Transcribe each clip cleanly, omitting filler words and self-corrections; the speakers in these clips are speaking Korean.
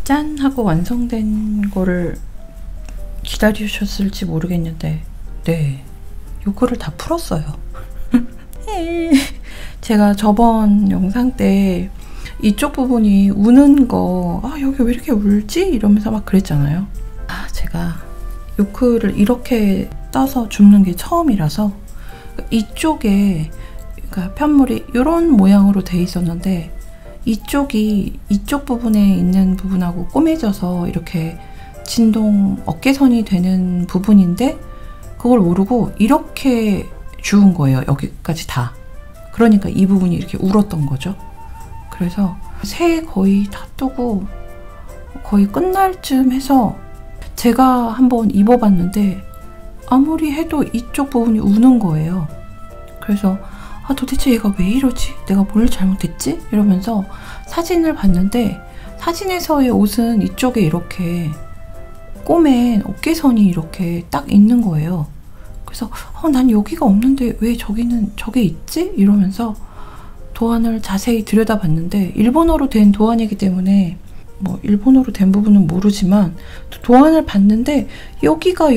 짠 하고 완성된 거를 기다리셨을지 모르겠는데 네, 요거를 다 풀었어요. 제가 저번 영상 때 이쪽 부분이 우는 거, 아 여기 왜 이렇게 울지? 이러면서 막 그랬잖아요. 제가 요크를 이렇게 떠서 줍는 게 처음이라서 이쪽에 그러니까 편물이 이런 모양으로 돼 있었는데 이쪽이 이쪽 부분에 있는 부분하고 꼬매져서 이렇게 진동 어깨선이 되는 부분인데 그걸 모르고 이렇게 주운 거예요. 여기까지 다. 그러니까 이 부분이 이렇게 울었던 거죠. 그래서 새 거의 다 뜨고 거의 끝날 쯤 해서 제가 한번 입어봤는데 아무리 해도 이쪽 부분이 우는 거예요. 그래서 도대체 얘가 왜 이러지? 내가 뭘 잘못했지? 이러면서 사진을 봤는데 사진에서의 옷은 이쪽에 이렇게 꼬맨 어깨선이 이렇게 딱 있는 거예요. 그래서 난 여기가 없는데 왜 저기는 저게 있지? 이러면서 도안을 자세히 들여다봤는데 일본어로 된 도안이기 때문에 뭐 일본어로 된 부분은 모르지만 도안을 봤는데 여기가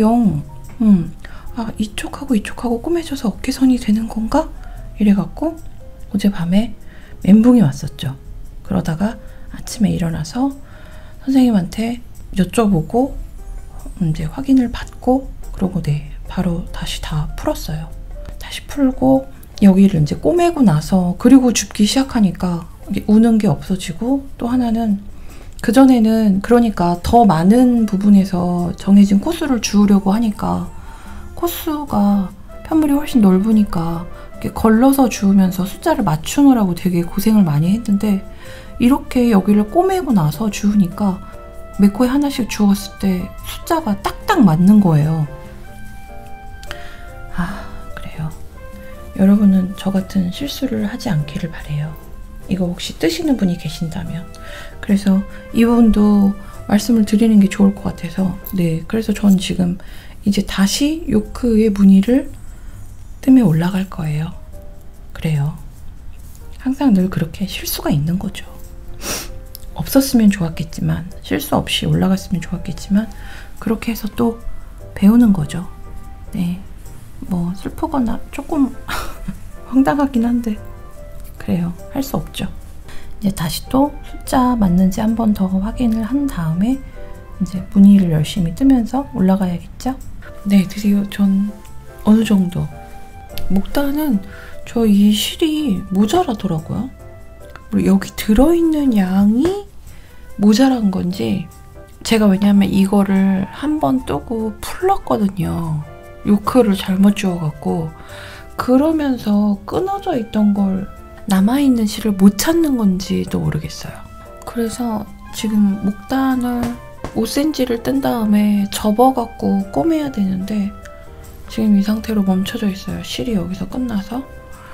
이쪽하고 이쪽하고 꼬매져서 어깨선이 되는 건가? 이래갖고 어젯밤에 멘붕이 왔었죠. 그러다가 아침에 일어나서 선생님한테 여쭤보고 이제 확인을 받고 그러고 바로 다시 다 풀었어요. 다시 풀고 여기를 이제 꼬매고 나서 그리고 줍기 시작하니까 우는 게 없어지고 또 하나는 그전에는 그러니까 더 많은 부분에서 정해진 코수를 주우려고 하니까 코수가 편물이 훨씬 넓으니까 이렇게 걸러서 주우면서 숫자를 맞추느라고 되게 고생을 많이 했는데 이렇게 여기를 꼬매고 나서 주우니까 몇 코에 하나씩 주웠을 때 숫자가 딱딱 맞는 거예요. 그래요. 여러분은 저 같은 실수를 하지 않기를 바래요. 이거 혹시 뜨시는 분이 계신다면. 그래서 이 부분도 말씀을 드리는 게 좋을 것 같아서 그래서 전 지금 이제 다시 요크의 무늬를 뜸에 올라갈 거예요. 그래요. 항상 늘 그렇게 실수가 있는 거죠. 없었으면 좋았겠지만 실수 없이 올라갔으면 좋았겠지만 그렇게 해서 또 배우는 거죠. 뭐 슬프거나 조금 황당하긴 한데 그래요. 할 수 없죠. 이제 다시 또 숫자 맞는지 한 번 더 확인을 한 다음에 이제 무늬를 열심히 뜨면서 올라가야겠죠? 드디어 전 어느 정도 목단은 저 이 실이 모자라더라고요. 여기 들어있는 양이 모자란 건지 제가 왜냐면 이거를 한 번 뜨고 풀렀거든요. 요크를 잘못 주워갖고 그러면서 끊어져 있던 걸 남아있는 실을 못 찾는 건지도 모르겠어요. 그래서 지금 목단을 5cm를 뜬 다음에 접어갖고 꼬매야 되는데 지금 이 상태로 멈춰져 있어요. 실이 여기서 끝나서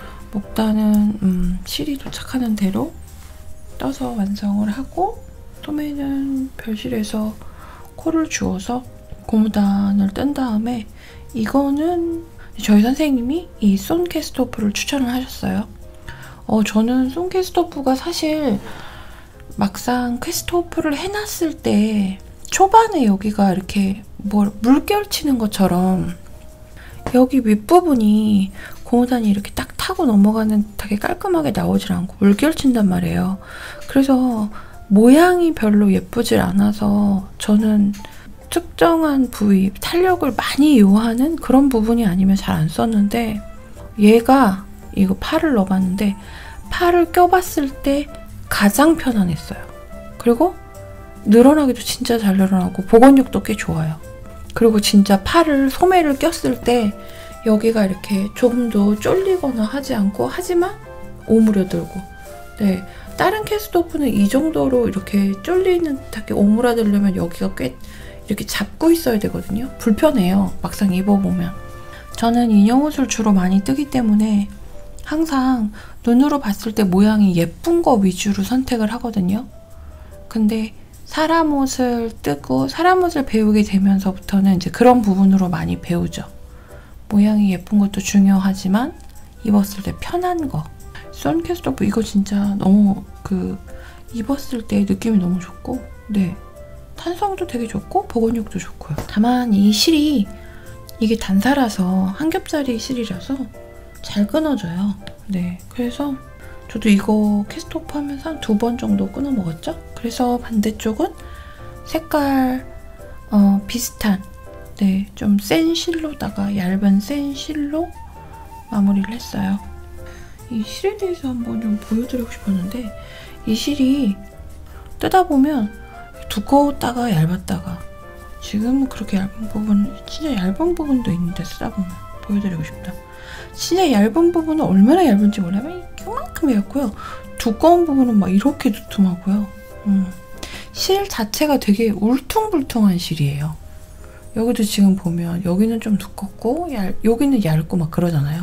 목단은 실이 도착하는 대로 떠서 완성을 하고 소매는 별실에서 코를 주워서 고무단을 뜬 다음에 이거는 저희 선생님이 이 손캐스토프를 추천을 하셨어요. 저는 손캐스토프가 사실 막상 캐스토프를 해놨을 때 초반에 여기가 이렇게 물결 치는 것처럼 여기 윗부분이 고무단이 이렇게 딱 타고 넘어가는 듯하게 깔끔하게 나오질 않고 물결 친단 말이에요. 그래서 모양이 별로 예쁘질 않아서 저는 특정한 부위, 탄력을 많이 요하는 그런 부분이 아니면 잘 안 썼는데 얘가 이거 팔을 넣어봤는데 팔을 껴봤을 때 가장 편안했어요. 그리고 늘어나기도 진짜 잘 늘어나고 보건력도 꽤 좋아요. 그리고 진짜 소매를 꼈을 때 여기가 이렇게 조금 더 쫄리거나 하지 않고 하지만 오므려들고 다른 캐스토프는 이 정도로 이렇게 쫄리는 듯하게 오므라들려면 여기가 꽤 이렇게 잡고 있어야 되거든요. 불편해요. 막상 입어보면. 저는 인형옷을 주로 많이 뜨기 때문에 항상 눈으로 봤을 때 모양이 예쁜 거 위주로 선택을 하거든요. 근데 사람 옷을 뜨고 사람 옷을 배우게 되면서부터는 이제 그런 부분으로 많이 배우죠. 모양이 예쁜 것도 중요하지만 입었을 때 편한 거. 손캐스토프 이거 진짜 너무 입었을 때 느낌이 너무 좋고 탄성도 되게 좋고 보건력도 좋고요. 다만 이 실이 이게 단사라서 한 겹짜리 실이라서 잘 끊어져요. 네, 그래서 저도 이거 캐스트오프 하면서 한 2번 정도 끊어 먹었죠. 그래서 반대쪽은 색깔 비슷한 네, 좀 센 실로다가 얇은 센 실로 마무리를 했어요. 이 실에 대해서 한번 좀 보여드리고 싶었는데 이 실이 뜯다 보면 두꺼웠다가 얇았다가 지금 그렇게 얇은 부분, 진짜 얇은 부분도 있는데 쓰다 보면 보여드리고 싶다. 진짜 얇은 부분은 얼마나 얇은지 몰라요. 이만큼 얇고요. 두꺼운 부분은 막 이렇게 두툼하고요. 실 자체가 되게 울퉁불퉁한 실이에요. 여기도 지금 보면 여기는 좀 두껍고 여기는 얇고 막 그러잖아요.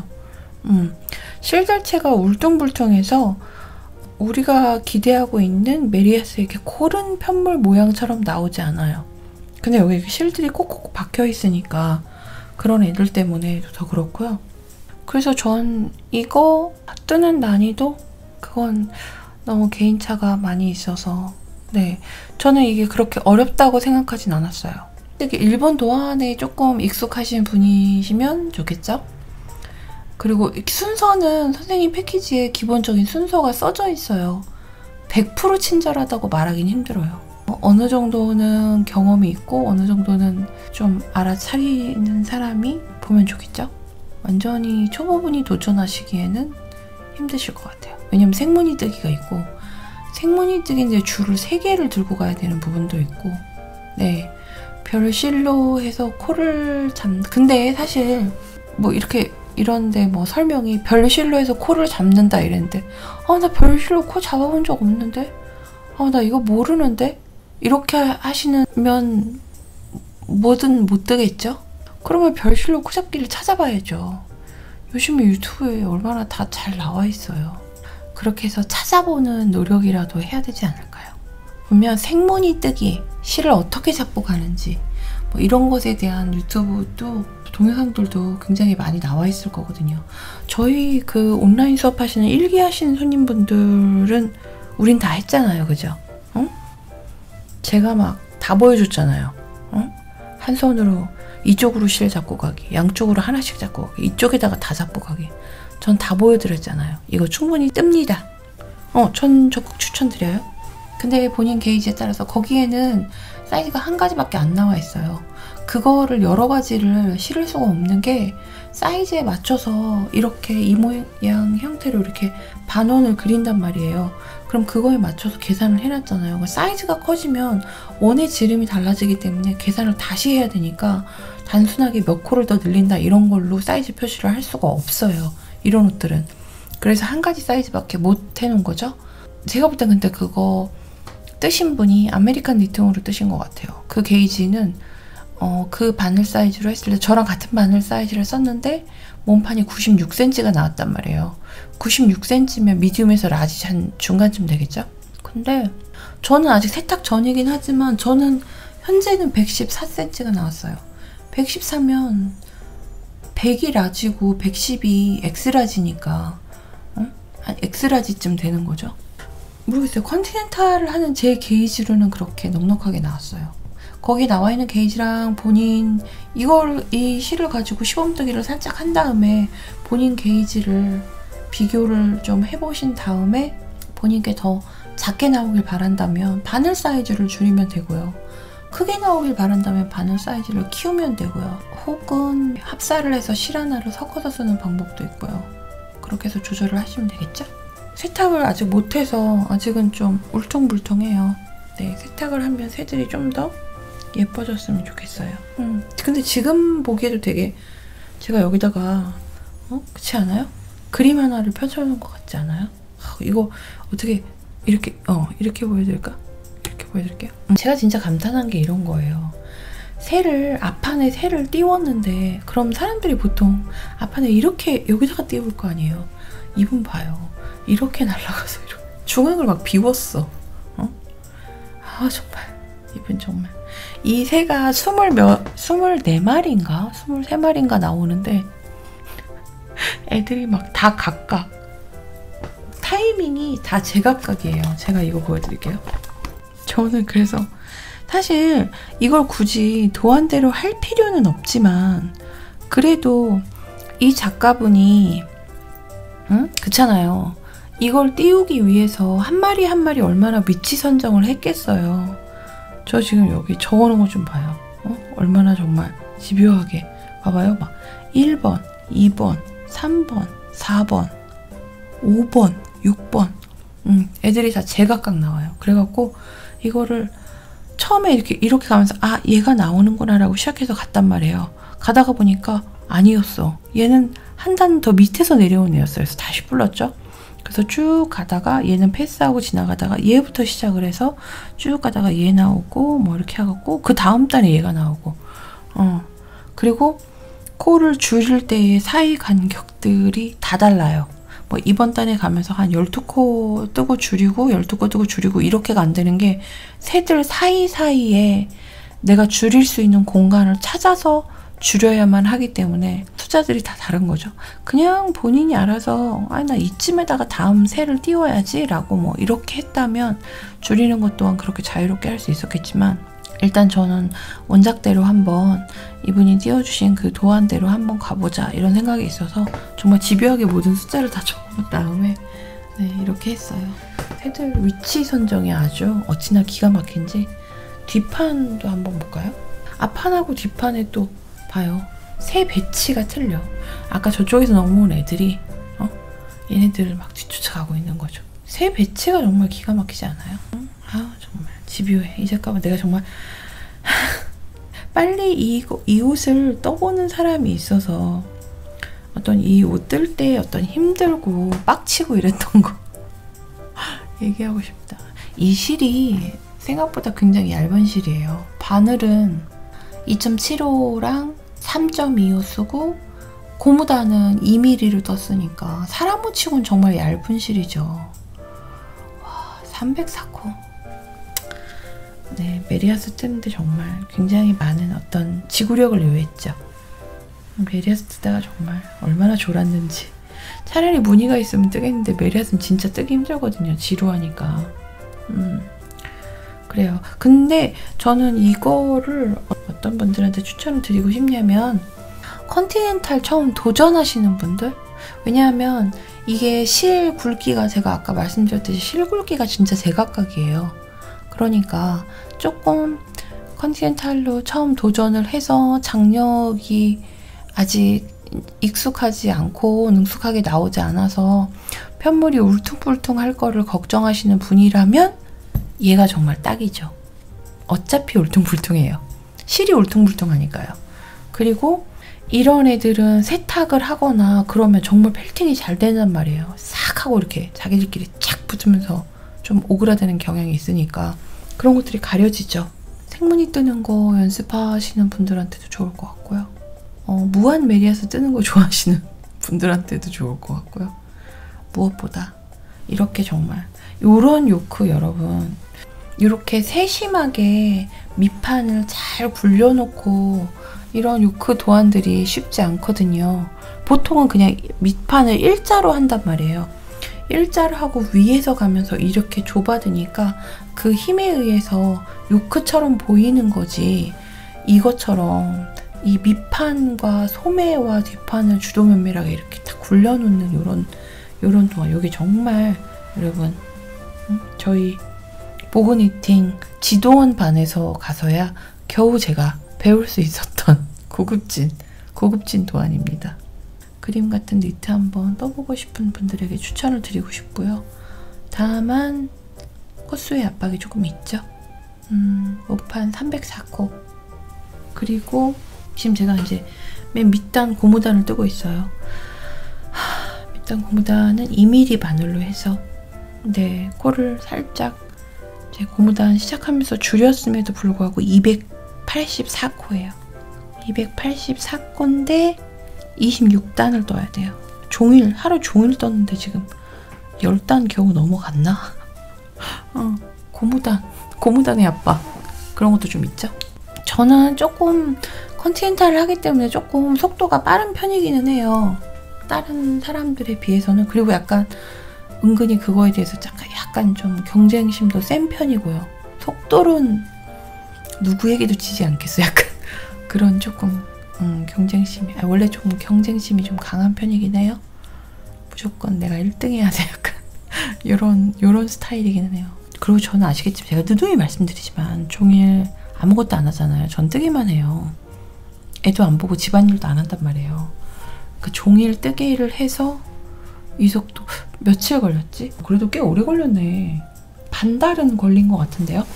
실 자체가 울퉁불퉁해서 우리가 기대하고 있는 메리아스의 이렇게 고른 편물 모양처럼 나오지 않아요. 근데 여기 실들이 콕콕 박혀 있으니까 그런 애들 때문에 더 그렇고요. 그래서 전 이거 뜨는 난이도 그건 너무 개인차가 많이 있어서 네, 저는 이게 그렇게 어렵다고 생각하진 않았어요. 특히 일본 도안에 조금 익숙하신 분이시면 좋겠죠? 그리고 순서는 선생님 패키지에 기본적인 순서가 써져 있어요. 100% 친절하다고 말하긴 힘들어요. 어느 정도는 경험이 있고 어느 정도는 좀 알아차리는 사람이 보면 좋겠죠? 완전히 초보분이 도전하시기에는 힘드실 것 같아요. 왜냐면 생문이 뜨기가 있고 생문이 뜨기인데 줄을 3개를 들고 가야 되는 부분도 있고 네, 별실로 해서 코를 근데 사실 뭐 이렇게 이런데 뭐 설명이 별실로 해서 코를 잡는다 이랬는데 나 별실로 코 잡아본 적 없는데 나 이거 모르는데 이렇게 하시면 뭐든 못 뜨겠죠? 그러면 별실로 코 잡기를 찾아봐야죠. 요즘에 유튜브에 얼마나 다 잘 나와 있어요. 그렇게 해서 찾아보는 노력이라도 해야 되지 않을까요? 보면 생문이 뜨기, 실을 어떻게 잡고 가는지 뭐 이런 것에 대한 유튜브도 동영상들도 굉장히 많이 나와 있을 거거든요. 저희 그 온라인 수업 하시는 1기 하시는 손님분들은 우린 다 했잖아요. 그죠? 제가 막 다 보여줬잖아요. 한 손으로 이쪽으로 실 잡고 가기, 양쪽으로 하나씩 잡고 가기, 이쪽에다가 다 잡고 가기. 전 다 보여드렸잖아요. 이거 충분히 뜹니다. 전 적극 추천드려요. 근데 본인 게이지에 따라서 거기에는 사이즈가 한 가지밖에 안 나와 있어요. 그거를 여러 가지를 실을 수가 없는 게 사이즈에 맞춰서 이렇게 이 모양 형태로 이렇게 반원을 그린단 말이에요. 그럼 그거에 맞춰서 계산을 해놨잖아요. 사이즈가 커지면 원의 지름이 달라지기 때문에 계산을 다시 해야 되니까 단순하게 몇 코를 더 늘린다 이런 걸로 사이즈 표시를 할 수가 없어요. 이런 옷들은. 그래서 한 가지 사이즈밖에 못 해놓은 거죠. 제가 볼 땐 근데 그거 뜨신 분이 아메리칸 니팅으로 뜨신 것 같아요. 그 게이지는 그 바늘 사이즈로 했을 때 저랑 같은 바늘 사이즈를 썼는데 몸판이 96cm가 나왔단 말이에요. 96cm면 미디움에서 라지 한 중간쯤 되겠죠? 근데 저는 아직 세탁 전이긴 하지만 저는 현재는 114cm가 나왔어요. 114면 100이 라지고 110이 엑스라지니까 한 엑스라지쯤 되는 거죠. 모르겠어요. 컨티넨탈을 하는 제 게이지로는 그렇게 넉넉하게 나왔어요. 거기 나와 있는 게이지랑 본인 이 실을 가지고 시범뜨기를 살짝 한 다음에 본인 게이지를 비교를 좀 해보신 다음에 본인께 더 작게 나오길 바란다면 바늘 사이즈를 줄이면 되고요. 크게 나오길 바란다면 바늘 사이즈를 키우면 되고요. 혹은 합사를 해서 실 하나를 섞어서 쓰는 방법도 있고요. 그렇게 해서 조절을 하시면 되겠죠? 세탁을 아직 못해서 아직은 좀 울퉁불퉁해요. 네, 세탁을 하면 새들이 좀 더 예뻐졌으면 좋겠어요. 근데 지금 보기에도 되게 제가 여기다가 그렇지 않아요? 그림 하나를 펼쳐놓은 것 같지 않아요? 이거 어떻게 이렇게 보여드릴까? 이렇게 보여드릴게요. 제가 진짜 감탄한 게 이런 거예요. 앞판에 새를 띄웠는데 그럼 사람들이 보통 앞판에 이렇게 여기다가 띄울 거 아니에요. 이분 봐요. 이렇게 날아가서 이렇게 중앙을 막 비웠어. 정말 이분 정말 이 새가 24마리인가 23마리인가 나오는데 애들이 막 다 각각 타이밍이 다 제각각이에요. 제가 이거 보여드릴게요. 저는 그래서 사실 이걸 굳이 도안대로 할 필요는 없지만 그래도 이 작가분이 그렇잖아요. 이걸 띄우기 위해서 한 마리 한 마리 얼마나 위치 선정을 했겠어요. 저 지금 여기 적어놓은 거 좀 봐요. 얼마나 정말 집요하게. 봐봐요. 막 1번, 2번, 3번, 4번, 5번, 6번. 애들이 다 제각각 나와요. 그래갖고 이거를 처음에 이렇게 가면서 아 얘가 나오는구나 라고 시작해서 갔단 말이에요. 가다가 보니까 아니었어. 얘는 한 단 더 밑에서 내려온 애였어요. 그래서 다시 불렀죠. 그래서 쭉 가다가 얘는 패스하고 지나가다가 얘부터 시작을 해서 쭉 가다가 얘 나오고 뭐 이렇게 해갖고 그 다음 단에 얘가 나오고 그리고 코를 줄일 때의 사이 간격들이 다 달라요. 뭐 이번 단에 가면서 한 12코 뜨고 줄이고 12코 뜨고 줄이고 이렇게가 안 되는 게 새들 사이사이에 내가 줄일 수 있는 공간을 찾아서 줄여야만 하기 때문에 숫자들이 다 다른 거죠. 그냥 본인이 알아서 아, 나 이쯤에다가 다음 새를 띄워야지 라고 뭐 이렇게 했다면 줄이는 것 또한 그렇게 자유롭게 할 수 있었겠지만 일단 저는 원작대로 한번 이분이 띄워주신 그 도안대로 한번 가보자 이런 생각이 있어서 정말 집요하게 모든 숫자를 다 적어본 다음에 네, 이렇게 했어요. 새들 위치 선정이 아주 어찌나 기가 막힌지 뒷판도 한번 볼까요? 앞판하고 뒷판에 또 봐요. 새 배치가 틀려. 아까 저쪽에서 넘어온 애들이 얘네들을 막 뒤쫓아가고 있는 거죠. 새 배치가 정말 기가 막히지 않아요? 아 정말 집요해. 이 작가는 내가 정말 빨리 이 옷을 떠보는 사람이 있어서 어떤 이 옷 뜰 때 어떤 힘들고 빡치고 이랬던 거 얘기하고 싶다. 이 실이 생각보다 굉장히 얇은 실이에요. 바늘은 2.75랑 3.25 쓰고 고무단은 2mm를 떴으니까 사람 옷치고는 정말 얇은 실이죠. 와, 304코. 네, 메리아스 뜨는데 정말 굉장히 많은 어떤 지구력을 요했죠. 메리아스 뜨다가 정말 얼마나 졸았는지. 차라리 무늬가 있으면 뜨겠는데 메리아스는 진짜 뜨기 힘들거든요. 지루하니까. 그래요. 근데 저는 이거를 어떤 분들한테 추천을 드리고 싶냐면 컨티넨탈 처음 도전하시는 분들? 왜냐하면 이게 실 굵기가 제가 아까 말씀드렸듯이 실 굵기가 진짜 제각각이에요. 그러니까 조금 컨티넨탈로 처음 도전을 해서 장력이 아직 익숙하지 않고 능숙하게 나오지 않아서 편물이 울퉁불퉁할 거를 걱정하시는 분이라면 얘가 정말 딱이죠. 어차피 울퉁불퉁해요. 실이 울퉁불퉁하니까요. 그리고 이런 애들은 세탁을 하거나 그러면 정말 펠팅이 잘 되단 말이에요. 싹 하고 이렇게 자기들끼리 착 붙으면서 좀 오그라드는 경향이 있으니까 그런 것들이 가려지죠. 생무늬 뜨는 거 연습하시는 분들한테도 좋을 것 같고요. 무한 메리아스 뜨는 거 좋아하시는 분들한테도 좋을 것 같고요. 무엇보다 이렇게 정말 요런 요크 여러분 이렇게 세심하게 밑판을 잘 굴려놓고 이런 요크 도안들이 쉽지 않거든요. 보통은 그냥 밑판을 일자로 한단 말이에요. 일자로 하고 위에서 가면서 이렇게 좁아드니까 그 힘에 의해서 요크처럼 보이는 거지 이것처럼 이 밑판과 소매와 뒷판을 주도면밀하게 이렇게 딱 굴려놓는 요런 도안. 여기 정말 여러분 저희 보그니팅 지도원 반에서 가서야 겨우 제가 배울 수 있었던 고급진 도안입니다. 그림 같은 니트 한번 떠보고 싶은 분들에게 추천을 드리고 싶고요. 다만 코수의 압박이 조금 있죠. 오판 304코. 그리고 지금 제가 이제 맨 밑단 고무단을 뜨고 있어요. 밑단 고무단은 2mm 바늘로 해서 네, 코를 살짝 제 고무단 시작하면서 줄였음에도 불구하고 284코예요. 284코인데 26단을 떠야 돼요. 하루 종일 떴는데 지금 10단 겨우 넘어갔나? 고무단의 압박 그런 것도 좀 있죠. 저는 조금 컨티넨탈을 하기 때문에 조금 속도가 빠른 편이기는 해요. 다른 사람들에 비해서는. 그리고 약간 은근히 그거에 대해서 약간 좀 경쟁심도 센 편이고요. 속도론 누구에게도 지지 않겠어. 약간 그런 조금 경쟁심이 원래 좀 경쟁심이 좀 강한 편이긴 해요. 무조건 내가 1등 해야 돼. 약간 요런 스타일이기는 해요. 그리고 저는 아시겠지만 제가 누누이 말씀드리지만 종일 아무것도 안 하잖아요. 전 뜨기만 해요. 애도 안 보고 집안일도 안 한단 말이에요. 그 종일 뜨기를 해서 이 속도 며칠 걸렸지? 그래도 꽤 오래 걸렸네. 반달은 걸린 것 같은데요?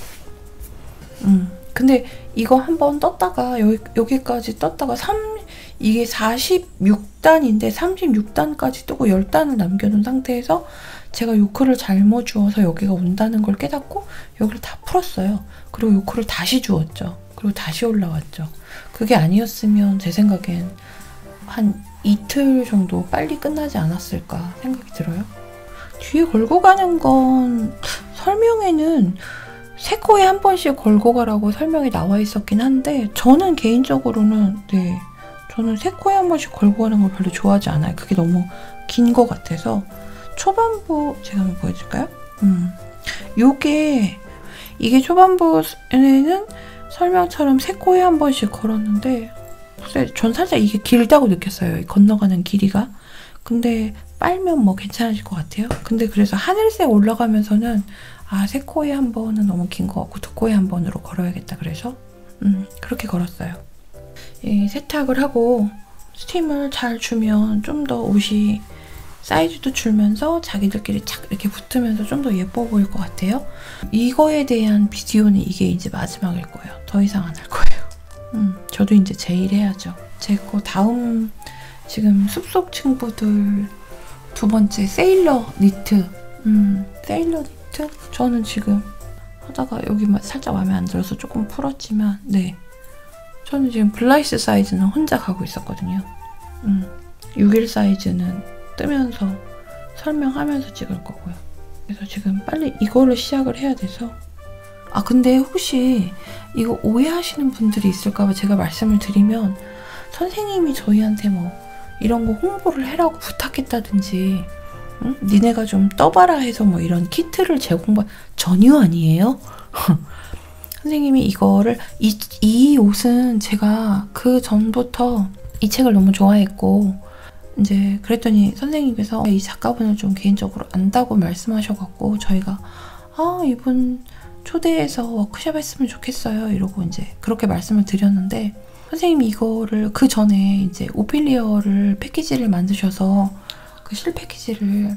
근데 이거 한번 떴다가 여기까지 떴다가 이게 46단인데 36단까지 뜨고 10단을 남겨놓은 상태에서 제가 요크를 잘못 주워서 여기가 온다는 걸 깨닫고 여기를 다 풀었어요. 그리고 요크를 다시 주웠죠. 그리고 다시 올라왔죠. 그게 아니었으면 제 생각엔 한 이틀 정도 빨리 끝나지 않았을까 생각이 들어요. 뒤에 걸고 가는 건 설명에는 3코에 한 번씩 걸고 가라고 설명이 나와 있었긴 한데 저는 개인적으로는 저는 3코에 한 번씩 걸고 가는 걸 별로 좋아하지 않아요. 그게 너무 긴 것 같아서 초반부 제가 한번 보여줄까요? 이게 초반부에는 설명처럼 3코에 한 번씩 걸었는데 전 살짝 이게 길다고 느꼈어요. 건너가는 길이가. 근데 빨면 뭐 괜찮아질 것 같아요. 근데 그래서 하늘색 올라가면서는 3코에 한 번은 너무 긴 것 같고 2코에 한 번으로 걸어야겠다. 그래서 그렇게 걸었어요. 세탁을 하고 스팀을 잘 주면 좀 더 옷이 사이즈도 줄면서 자기들끼리 착 이렇게 붙으면서 좀 더 예뻐 보일 것 같아요. 이거에 대한 비디오는 이게 이제 마지막일 거예요. 더 이상 안 할 거예요. 저도 이제 제 일 해야죠. 제 거 다음 지금 숲속 친구들 2번째 세일러 니트. 세일러 니트? 저는 지금 하다가 여기 살짝 마음에 안 들어서 조금 풀었지만 저는 지금 블라이스 사이즈는 혼자 가고 있었거든요. 6일 사이즈는 뜨면서 설명하면서 찍을 거고요. 그래서 지금 빨리 이걸로 시작을 해야 돼서 근데 혹시 이거 오해하시는 분들이 있을까봐 제가 말씀을 드리면 선생님이 저희한테 뭐 이런 거 홍보를 해라고 부탁했다든지 니네가 좀 떠봐라 해서 뭐 이런 키트를 전혀 아니에요. 선생님이 이거를 이 옷은 제가 그 전부터 이 책을 너무 좋아했고 이제 그랬더니 선생님께서 이 작가분을 좀 개인적으로 안다고 말씀하셔갖고 저희가 이분 초대해서 워크숍 했으면 좋겠어요 이러고 이제 그렇게 말씀을 드렸는데 선생님이 이거를 그 전에 이제 오피리어를 패키지를 만드셔서 그 실 패키지를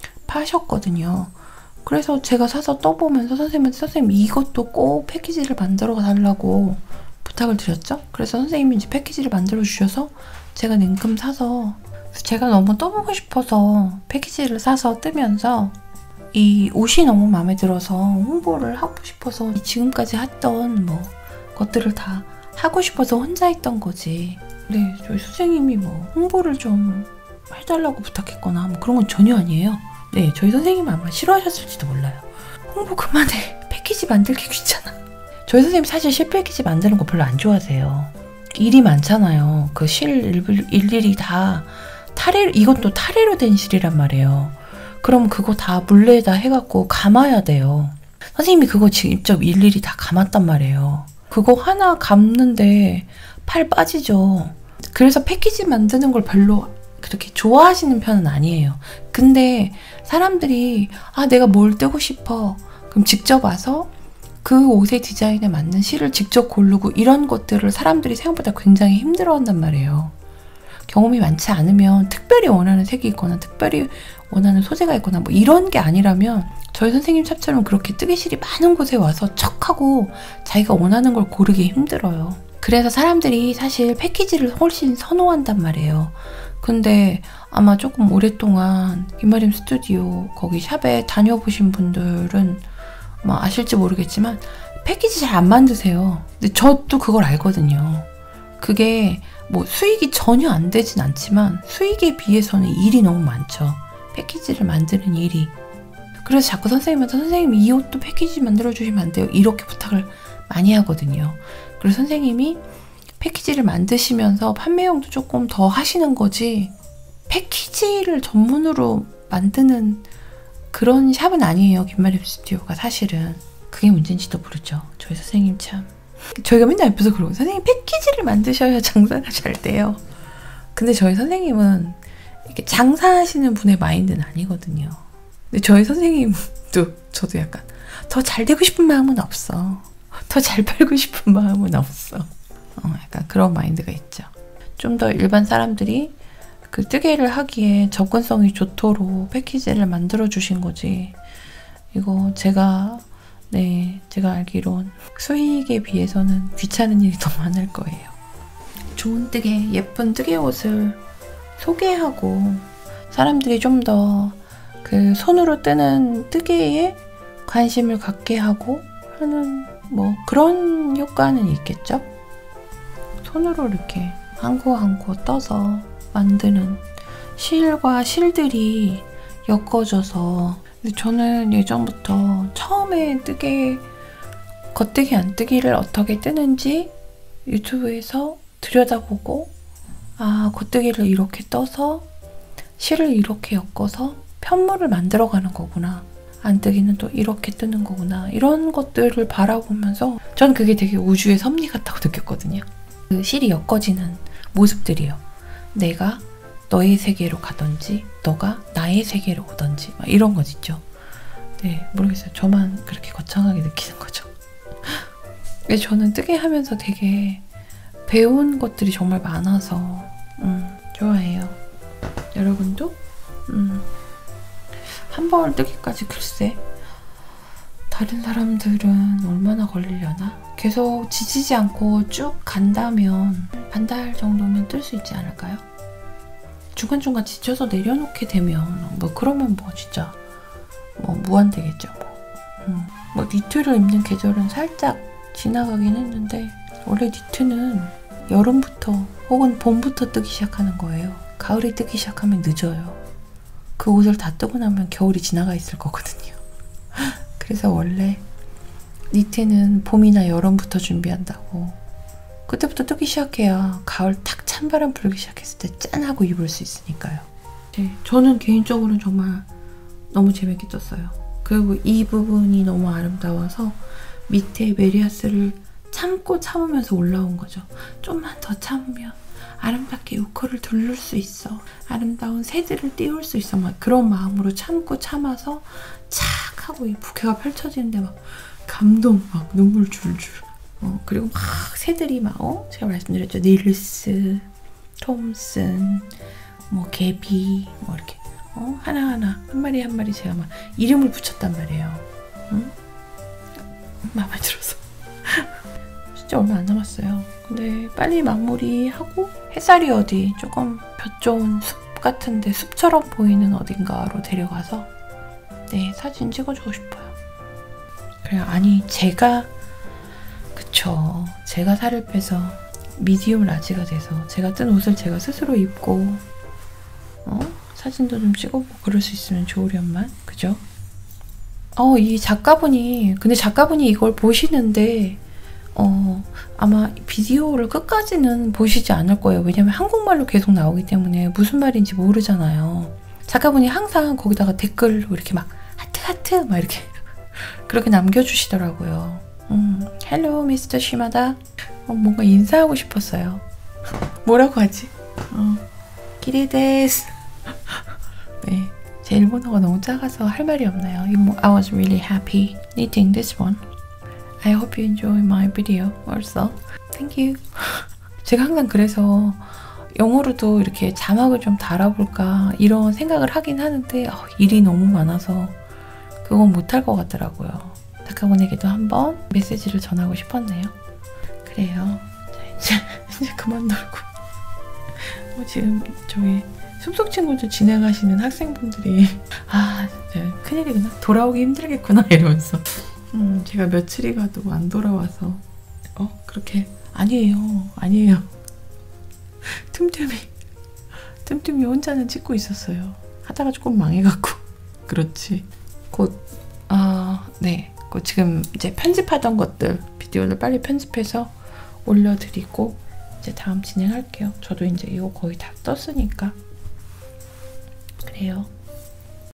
파셨거든요. 그래서 제가 사서 떠보면서 선생님 이것도 꼭 패키지를 만들어 달라고 부탁을 드렸죠. 그래서 선생님이 이제 패키지를 만들어 주셔서 제가 냉큼 사서 제가 너무 떠보고 싶어서 패키지를 사서 뜨면서 이 옷이 너무 마음에 들어서 홍보를 하고 싶어서 지금까지 했던 뭐 것들을 다 하고 싶어서 혼자 했던 거지. 저희 선생님이 뭐 홍보를 좀 해달라고 부탁했거나 뭐 그런 건 전혀 아니에요. 저희 선생님은 아마 싫어하셨을지도 몰라요. 홍보 그만해. 패키지 만들기 귀찮아. 저희 선생님 사실 실 패키지 만드는 거 별로 안 좋아하세요. 일이 많잖아요. 그 실 일일이 다 이것도 타래로 된 실이란 말이에요. 그럼 그거 다 물레에다 해갖고 감아야 돼요. 선생님이 그거 직접 일일이 다 감았단 말이에요. 그거 하나 감는데 팔 빠지죠. 그래서 패키지 만드는 걸 별로 그렇게 좋아하시는 편은 아니에요. 근데 사람들이 내가 뭘 뜨고 싶어. 그럼 직접 와서 그 옷의 디자인에 맞는 실을 직접 고르고 이런 것들을 사람들이 생각보다 굉장히 힘들어한단 말이에요. 경험이 많지 않으면 특별히 원하는 색이 있거나 특별히 원하는 소재가 있거나 뭐 이런 게 아니라면 저희 선생님 샵처럼 그렇게 뜨개실이 많은 곳에 와서 척하고 자기가 원하는 걸 고르기 힘들어요. 그래서 사람들이 사실 패키지를 훨씬 선호한단 말이에요. 근데 아마 조금 오랫동안 김아림 스튜디오 거기 샵에 다녀보신 분들은 아마 아실지 모르겠지만 패키지 잘 안 만드세요. 근데 저도 그걸 알거든요. 그게 뭐 수익이 전혀 안 되진 않지만 수익에 비해서는 일이 너무 많죠. 패키지를 만드는 일이. 그래서 자꾸 선생님한테 선생님 이 옷도 패키지 만들어주시면 안 돼요? 이렇게 부탁을 많이 하거든요. 그래서 선생님이 패키지를 만드시면서 판매용도 조금 더 하시는 거지 패키지를 전문으로 만드는 그런 샵은 아니에요. 김마림 스튜디오가 사실은. 그게 문제인지도 모르죠. 저희 선생님 참 저희가 맨날 옆에서 그러고 선생님 패키지를 만드셔야 장사가 잘 돼요. 근데 저희 선생님은 이렇게 장사하시는 분의 마인드는 아니거든요. 근데 저희 선생님도 저도 약간 더 잘 되고 싶은 마음은 없어. 더 잘 팔고 싶은 마음은 없어. 약간 그런 마인드가 있죠. 좀 더 일반 사람들이 그 뜨개를 하기에 접근성이 좋도록 패키지를 만들어 주신 거지. 이거 제가 알기론 수익에 비해서는 귀찮은 일이 더 많을 거예요. 좋은 뜨개, 예쁜 뜨개 옷을 소개하고 사람들이 좀 더 그 손으로 뜨는 뜨개에 관심을 갖게 하고 하는 뭐 그런 효과는 있겠죠? 손으로 이렇게 한 코 한 코 떠서 만드는 실과 실들이 엮어져서. 근데 저는 예전부터 처음에 뜨개, 겉뜨기 안뜨기를 어떻게 뜨는지 유튜브에서 들여다보고, 아, 겉뜨기를 이렇게 떠서 실을 이렇게 엮어서 편물을 만들어가는 거구나, 안뜨기는 또 이렇게 뜨는 거구나, 이런 것들을 바라보면서 저는 그게 되게 우주의 섭리 같다고 느꼈거든요. 그 실이 엮어지는 모습들이요. 내가 너의 세계로 가든지 너가 나의 세계로 오든지 막 이런 것 있죠. 네, 모르겠어요. 저만 그렇게 거창하게 느끼는 거죠. 저는 뜨개 하면서 되게 배운 것들이 정말 많아서 좋아해요. 여러분도 한 벌 뜨기까지 글쎄 다른 사람들은 얼마나 걸리려나? 계속 지치지 않고 쭉 간다면 한 달 정도면 뜰 수 있지 않을까요? 중간중간 지쳐서 내려놓게 되면 뭐 그러면 뭐 진짜 뭐 무한되겠죠. 뭐 니트를 입는 계절은 살짝 지나가긴 했는데 원래 니트는 여름부터 혹은 봄부터 뜨기 시작하는 거예요. 가을에 뜨기 시작하면 늦어요. 그 옷을 다 뜨고 나면 겨울이 지나가 있을 거거든요. 그래서 원래 니트는 봄이나 여름부터 준비한다고. 그때부터 뜨기 시작해야 가을 탁 찬바람 불기 시작했을 때 짠하고 입을 수 있으니까요. 네, 저는 개인적으로는 정말 너무 재밌게 떴어요. 그리고 이 부분이 너무 아름다워서 밑에 메리아스를 참고 참으면서 올라온 거죠. 좀만 더 참으면 아름답게 요커를 두를 수 있어. 아름다운 새들을 띄울 수 있어. 막 그런 마음으로 참고 참아서 착 하고 이 부케가 펼쳐지는데 막 감동, 막 눈물 줄줄. 그리고 막 새들이 막 제가 말씀드렸죠. 닐스, 톰슨, 뭐 개비, 뭐 이렇게 하나하나 한 마리 한 마리 제가 막 이름을 붙였단 말이에요. 마음에 들어서. 진짜 얼마 안 남았어요. 근데 빨리 마무리하고 햇살이 어디 조금 볕 좋은 숲 같은데 숲처럼 보이는 어딘가로 데려가서 네, 사진 찍어주고 싶어요. 그래요. 아니 제가 살을 빼서 미디움 라지가 돼서 제가 뜬 옷을 제가 스스로 입고 사진도 좀 찍어보고 그럴 수 있으면 좋으련만. 그죠? 이 작가분이 이걸 보시는데 아마 비디오를 끝까지는 보시지 않을 거예요. 왜냐면 한국말로 계속 나오기 때문에 무슨 말인지 모르잖아요. 작가분이 항상 거기다가 댓글로 이렇게 막 하트 막 이렇게 그렇게 남겨주시더라고요. 헬로 미스터 시마다. 뭔가 인사하고 싶었어요. 뭐라고 하지? 기리데스. 네, 제 일본어가 너무 작아서 할 말이 없나요? I was really happy knitting this one. I hope you enjoy my video also. Thank you. 제가 항상 그래서 영어로도 이렇게 자막을 좀 달아볼까 이런 생각을 하긴 하는데 일이 너무 많아서 그건 못할 것 같더라고요. 작가분에게도 한번 메시지를 전하고 싶었네요. 그래요. 자, 이제 그만 놀고. 지금 저희 숲속친구들 진행하시는 학생분들이 진짜 큰일이구나. 돌아오기 힘들겠구나 이러면서 제가 며칠이 가도 안 돌아와서 그렇게 아니에요. 틈틈이 혼자는 찍고 있었어요. 하다가 조금 망해갖고. 그렇지. 곧 지금 이제 편집하던 것들 비디오를 빨리 편집해서 올려드리고 이제 다음 진행할게요. 저도 이제 이거 거의 다 떴으니까. 그래요.